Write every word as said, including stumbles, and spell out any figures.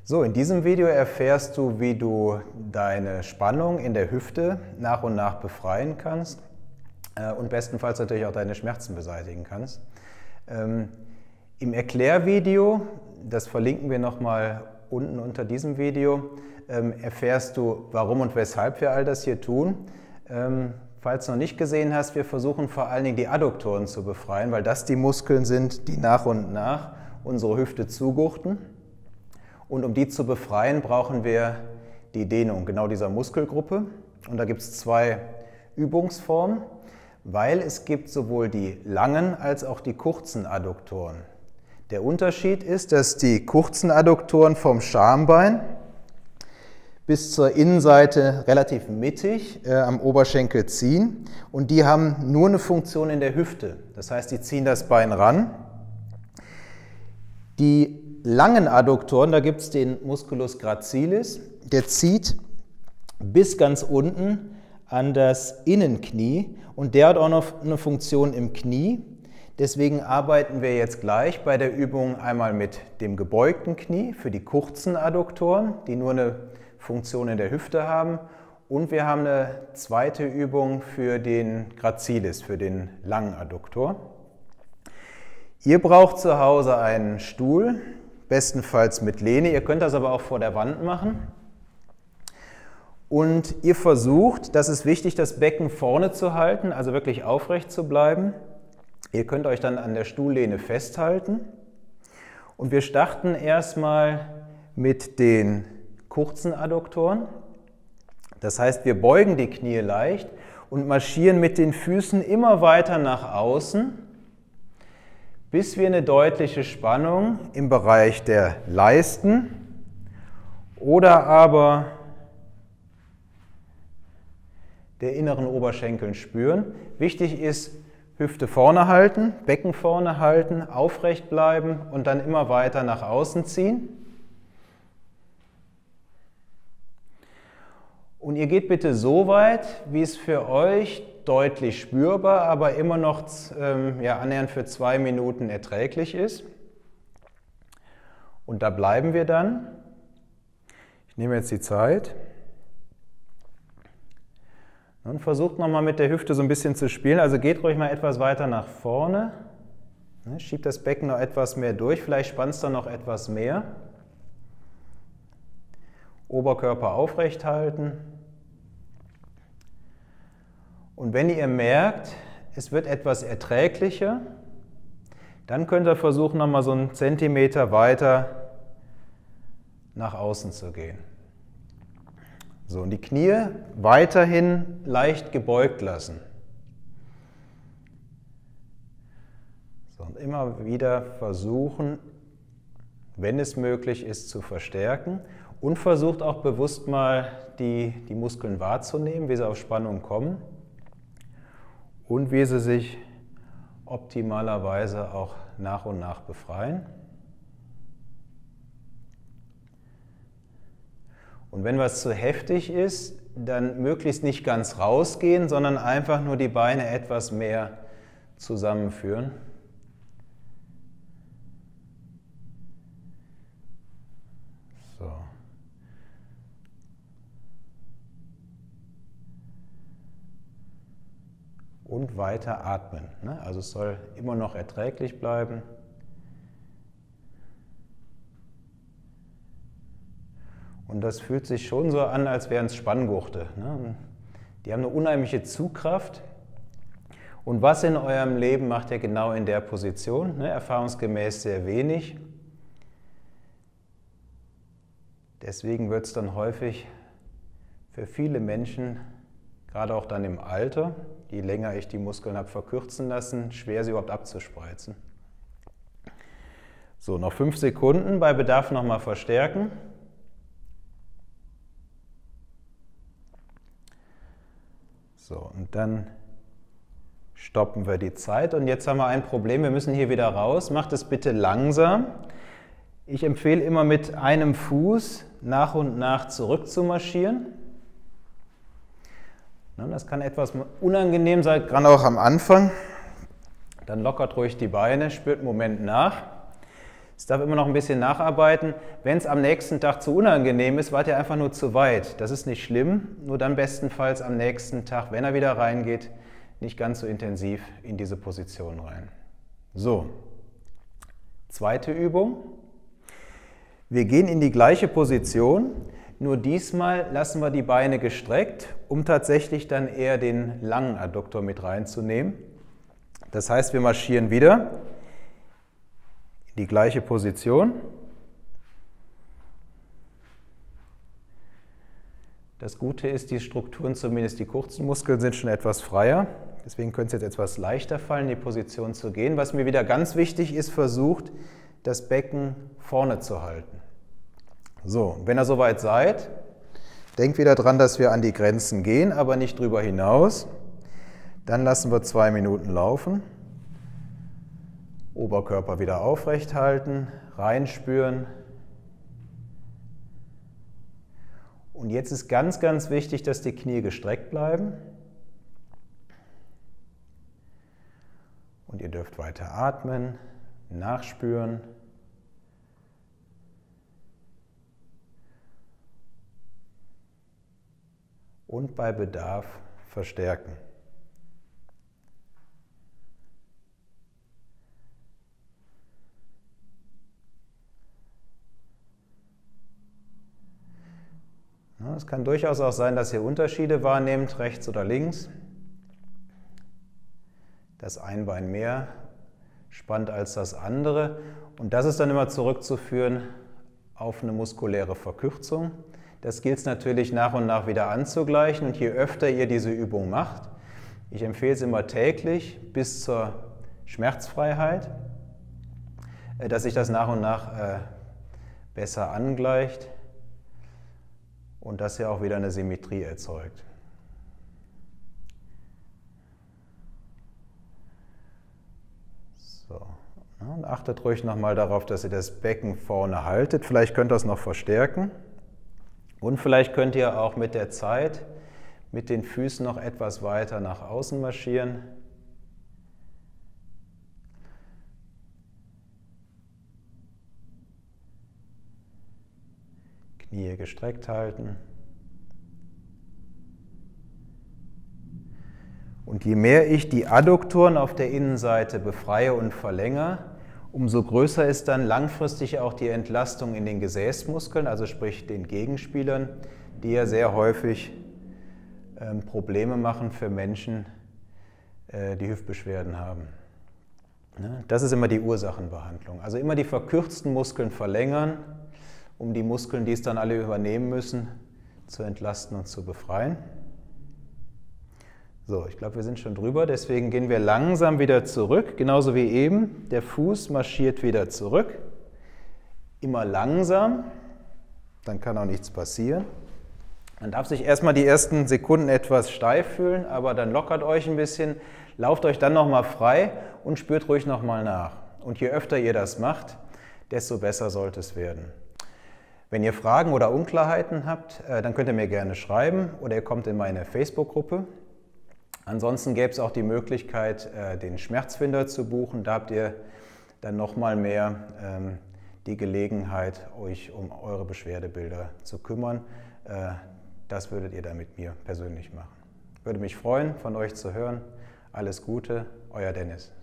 So, in diesem Video erfährst du, wie du deine Spannung in der Hüfte nach und nach befreien kannst äh, und bestenfalls natürlich auch deine Schmerzen beseitigen kannst. Ähm, Im Erklärvideo, das verlinken wir nochmal unten unter diesem Video, ähm, erfährst du, warum und weshalb wir all das hier tun. Ähm, falls du noch nicht gesehen hast, wir versuchen vor allen Dingen die Adduktoren zu befreien, weil das die Muskeln sind, die nach und nach unsere Hüfte zugurten. Und um die zu befreien, brauchen wir die Dehnung genau dieser Muskelgruppe. Und da gibt es zwei Übungsformen, weil es gibt sowohl die langen als auch die kurzen Adduktoren. Der Unterschied ist, dass die kurzen Adduktoren vom Schambein bis zur Innenseite relativ mittig äh, am Oberschenkel ziehen und die haben nur eine Funktion in der Hüfte. Das heißt, die ziehen das Bein ran. Die langen Adduktoren, da gibt es den Musculus gracilis, der zieht bis ganz unten an das Innenknie und der hat auch noch eine Funktion im Knie. Deswegen arbeiten wir jetzt gleich bei der Übung einmal mit dem gebeugten Knie für die kurzen Adduktoren, die nur eine Funktion in der Hüfte haben. Und wir haben eine zweite Übung für den Gracilis, für den langen Adduktor. Ihr braucht zu Hause einen Stuhl, bestenfalls mit Lehne. Ihr könnt das aber auch vor der Wand machen. Und ihr versucht, das ist wichtig, das Becken vorne zu halten, also wirklich aufrecht zu bleiben. Ihr könnt euch dann an der Stuhllehne festhalten. Und wir starten erstmal mit den kurzen Adduktoren. Das heißt, wir beugen die Knie leicht und marschieren mit den Füßen immer weiter nach außen, bis wir eine deutliche Spannung im Bereich der Leisten oder aber der inneren Oberschenkeln spüren. Wichtig ist, Hüfte vorne halten, Becken vorne halten, aufrecht bleiben und dann immer weiter nach außen ziehen. Und ihr geht bitte so weit, wie es für euch deutlich spürbar, aber immer noch ähm, ja, annähernd für zwei Minuten erträglich ist. Und da bleiben wir dann. Ich nehme jetzt die Zeit. Und versucht nochmal mit der Hüfte so ein bisschen zu spielen. Also geht ruhig mal etwas weiter nach vorne. Schiebt das Becken noch etwas mehr durch. Vielleicht spannt es dann noch etwas mehr. Oberkörper aufrecht halten. Und wenn ihr merkt, es wird etwas erträglicher, dann könnt ihr versuchen, nochmal so einen Zentimeter weiter nach außen zu gehen. So, und die Knie weiterhin leicht gebeugt lassen. So, und immer wieder versuchen, wenn es möglich ist, zu verstärken. Und versucht auch bewusst mal die, die Muskeln wahrzunehmen, wie sie auf Spannung kommen und wie sie sich optimalerweise auch nach und nach befreien. Und wenn was zu heftig ist, dann möglichst nicht ganz rausgehen, sondern einfach nur die Beine etwas mehr zusammenführen. So. Und weiter atmen. Also es soll immer noch erträglich bleiben. Und das fühlt sich schon so an, als wären es Spanngurte. Die haben eine unheimliche Zugkraft. Und was in eurem Leben macht ihr genau in der Position? Erfahrungsgemäß sehr wenig. Deswegen wird es dann häufig für viele Menschen, gerade auch dann im Alter, je länger ich die Muskeln habe verkürzen lassen, schwer sie überhaupt abzuspreizen. So, noch fünf Sekunden, bei Bedarf nochmal verstärken. So, und dann stoppen wir die Zeit. Und jetzt haben wir ein Problem, wir müssen hier wieder raus. Macht es bitte langsam. Ich empfehle immer mit einem Fuß nach und nach zurück zu marschieren. Das kann etwas unangenehm sein, gerade auch am Anfang. Dann lockert ruhig die Beine, spürt einen Moment nach. Es darf immer noch ein bisschen nacharbeiten. Wenn es am nächsten Tag zu unangenehm ist, wart ihr einfach nur zu weit. Das ist nicht schlimm, nur dann bestenfalls am nächsten Tag, wenn er wieder reingeht, nicht ganz so intensiv in diese Position rein. So, zweite Übung. Wir gehen in die gleiche Position, nur diesmal lassen wir die Beine gestreckt, um tatsächlich dann eher den langen Adduktor mit reinzunehmen. Das heißt, wir marschieren wieder in die gleiche Position. Das Gute ist, die Strukturen, zumindest die kurzen Muskeln, sind schon etwas freier. Deswegen könnte es jetzt etwas leichter fallen, in die Position zu gehen. Was mir wieder ganz wichtig ist, versucht, das Becken vorne zu halten. So, wenn ihr soweit seid, denkt wieder daran, dass wir an die Grenzen gehen, aber nicht drüber hinaus. Dann lassen wir zwei Minuten laufen. Oberkörper wieder aufrecht halten, reinspüren. Und jetzt ist ganz, ganz wichtig, dass die Knie gestreckt bleiben. Und ihr dürft weiter atmen, nachspüren. Und bei Bedarf verstärken. Es kann durchaus auch sein, dass ihr Unterschiede wahrnehmt, rechts oder links. Das ein Bein mehr spannt als das andere. Und das ist dann immer zurückzuführen auf eine muskuläre Verkürzung. Das gilt es natürlich nach und nach wieder anzugleichen und je öfter ihr diese Übung macht, ich empfehle es immer täglich bis zur Schmerzfreiheit, dass sich das nach und nach besser angleicht und dass ihr auch wieder eine Symmetrie erzeugt. So. Und achtet ruhig nochmal darauf, dass ihr das Becken vorne haltet. Vielleicht könnt ihr es noch verstärken. Und vielleicht könnt ihr auch mit der Zeit mit den Füßen noch etwas weiter nach außen marschieren. Knie gestreckt halten. Und je mehr ich die Adduktoren auf der Innenseite befreie und verlängere, umso größer ist dann langfristig auch die Entlastung in den Gesäßmuskeln, also sprich den Gegenspielern, die ja sehr häufig ähm, Probleme machen für Menschen, äh, die Hüftbeschwerden haben. Ne? Das ist immer die Ursachenbehandlung. Also immer die verkürzten Muskeln verlängern, um die Muskeln, die es dann alle übernehmen müssen, zu entlasten und zu befreien. So, ich glaube, wir sind schon drüber, deswegen gehen wir langsam wieder zurück, genauso wie eben. Der Fuß marschiert wieder zurück, immer langsam, dann kann auch nichts passieren. Man darf sich erstmal die ersten Sekunden etwas steif fühlen, aber dann lockert euch ein bisschen, lauft euch dann nochmal frei und spürt ruhig nochmal nach. Und je öfter ihr das macht, desto besser sollte es werden. Wenn ihr Fragen oder Unklarheiten habt, dann könnt ihr mir gerne schreiben oder ihr kommt in meine Facebook-Gruppe. Ansonsten gäbe es auch die Möglichkeit, den Schmerzfinder zu buchen. Da habt ihr dann nochmal mehr die Gelegenheit, euch um eure Beschwerdebilder zu kümmern. Das würdet ihr dann mit mir persönlich machen. Würde mich freuen, von euch zu hören. Alles Gute, euer Dennis.